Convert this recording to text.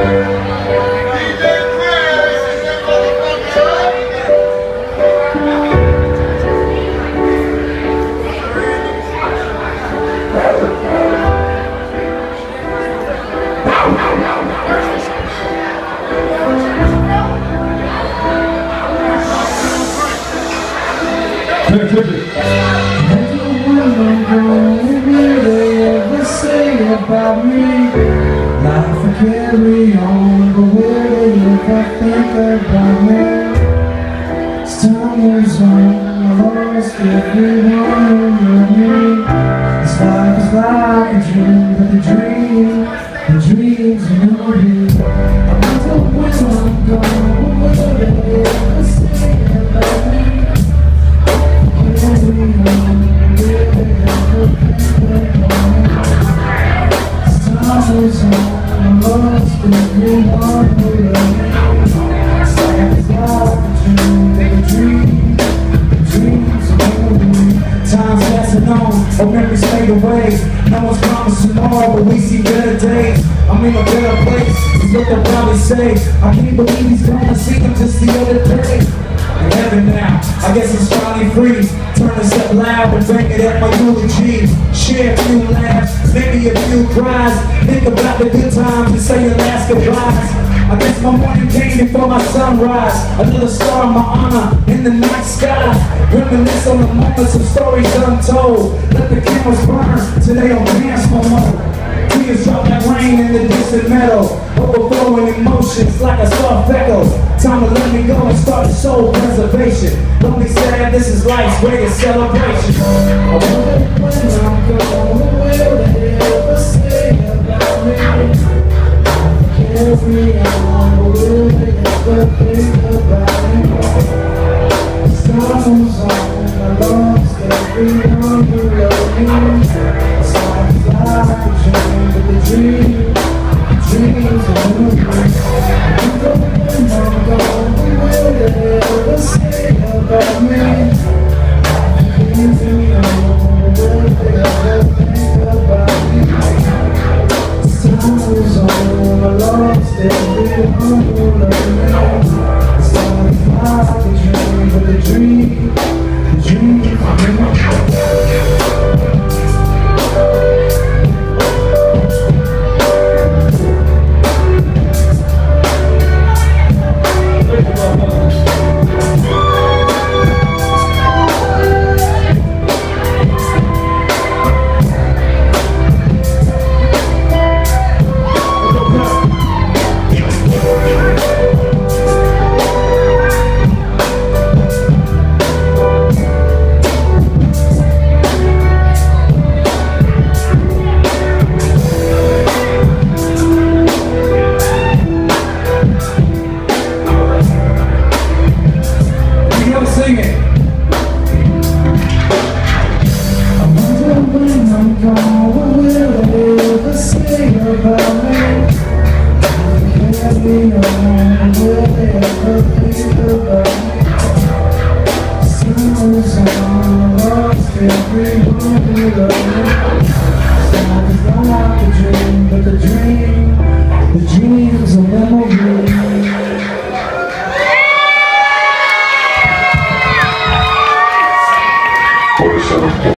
About me, life will carry on, but where do you think about me? As time moves on, I lost everyone around me. This life is like a dream, but the dreams are memory. I wonder when I'm gone, what will they ever say about me? Carry on, where do you think about me? I'm lost everyone who loved me. It's like a dream, dreams are memory. Time's passing on, or memories fade away. No one's promised tomorrow, but we see better days. I'm in a better place, is what they'll probably say. I can't believe he's gonna see him just the other day. In heaven now, I guess it's finally free. Turn this up loud and bring it at my eulogy. Share a few laughs, maybe a few cries. Think about the good times and say your last goodbyes. I guess my morning came before my sunrise. Another star in my honor in the night sky. Reminisce on the moments of stories untold. Let the cameras burn till they don't dance no more. Tears drop like rain in the distant meadow. Overflowing emotions like a soft echo. Time to let me go and start the soul preservation. Don't be sad, this is life's greatest celebration. I wonder when I'm gone, what will they ever say about me? Carry on, what will they ever think about me? As time moves on, I lost everyone who loved me. It's like a dream, but the dreams are memories. When I'm gone, what will they ever say about me? Carry on, what will they ever think about me? As time moves on, I lost everyone who loved me. It's like a dream, but the dreams are memories. The dreams are memories.